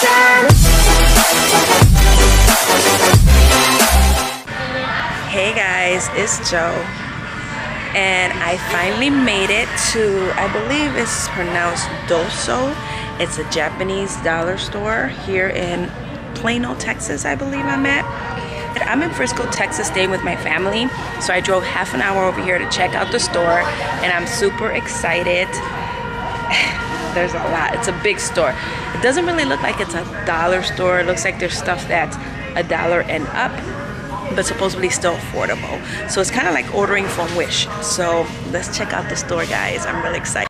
Hey guys, it's Joe, and I finally made it to, I believe it's pronounced Doso. It's a Japanese dollar store here in Plano, Texas, I believe I'm at. I'm in Frisco, Texas, staying with my family, so I drove half an hour over here to check out the store, and I'm super excited. There's a lot. It's a big store. It doesn't really look like it's a dollar store. It looks like there's stuff that's $1 and up, but supposedly still affordable. So it's kind of like ordering from Wish. So let's check out the store, guys. I'm really excited.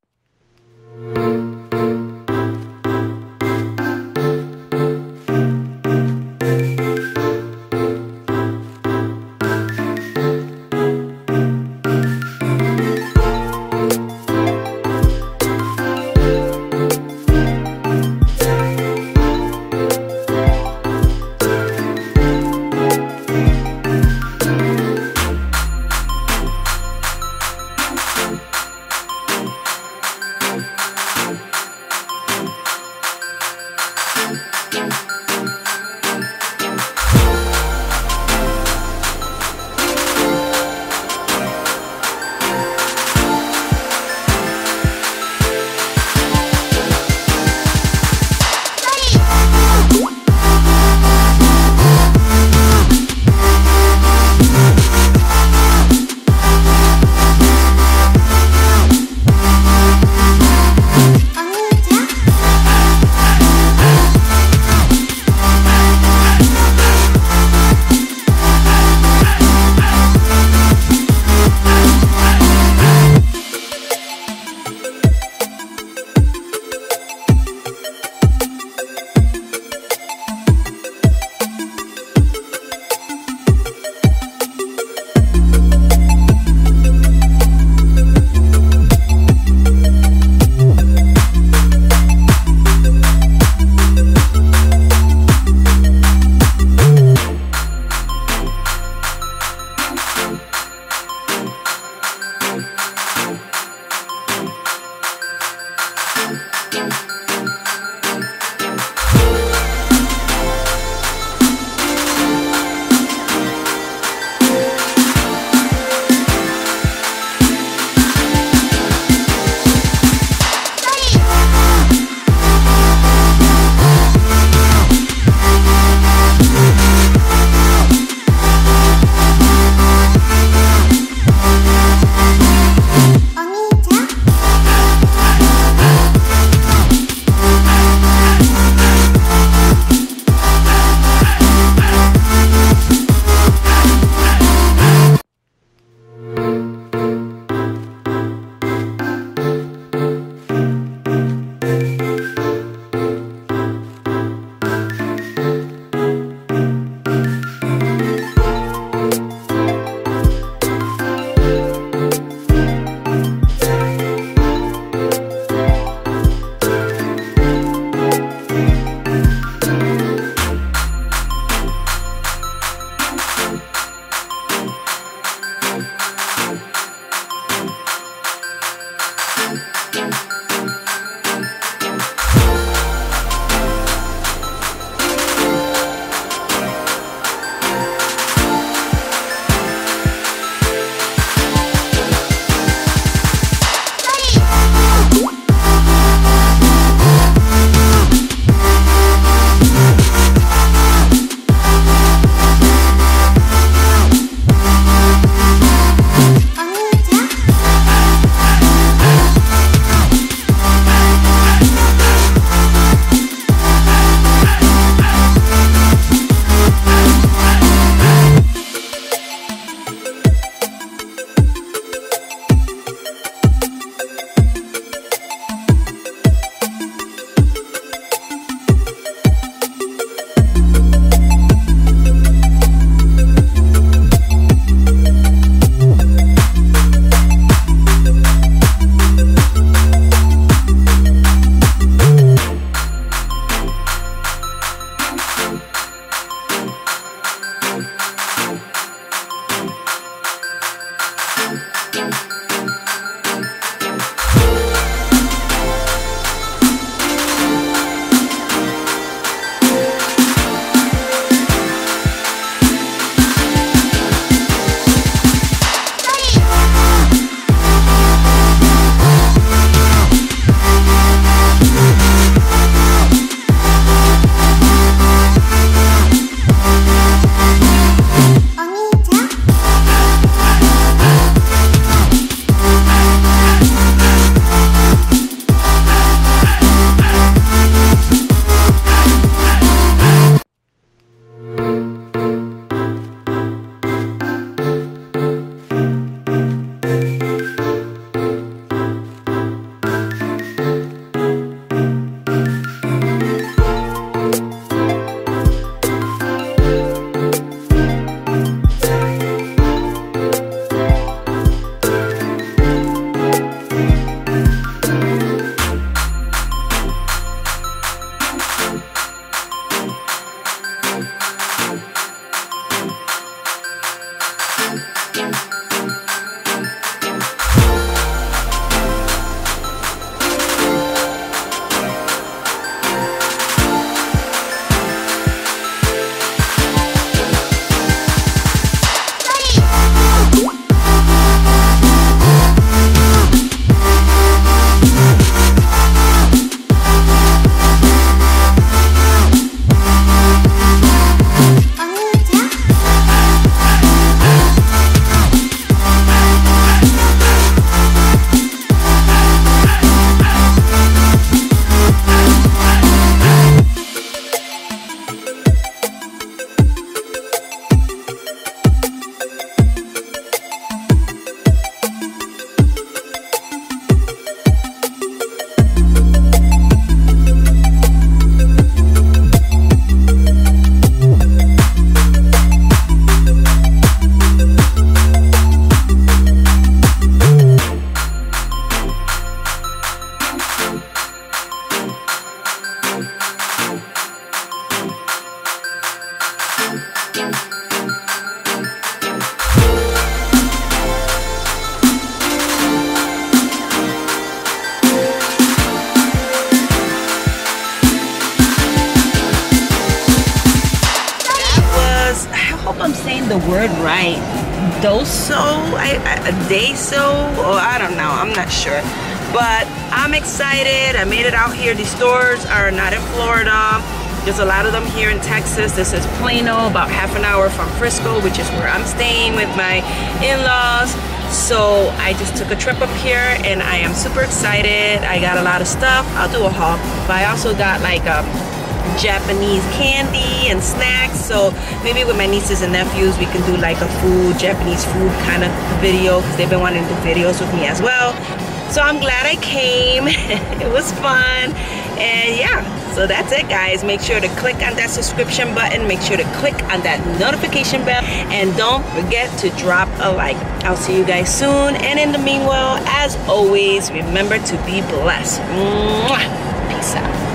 I'm saying the word right. Doso, Deso, or I don't know, I'm not sure. But I'm excited. I made it out here. These stores are not in Florida. There's a lot of them here in Texas. This is Plano, about half an hour from Frisco, which is where I'm staying with my in-laws. So I just took a trip up here and I am super excited. I got a lot of stuff. I'll do a haul. But I also got like Japanese candy and snacks, so maybe with my nieces and nephews we can do like a Japanese food kind of video, because they've been wanting to do videos with me as well. So I'm glad I came. It was fun. And yeah, so that's it, guys. Make sure to click on that subscription button, make sure to click on that notification bell, and don't forget to drop a like. I'll see you guys soon, and in the meanwhile, as always, remember to be blessed. Mwah. Peace out.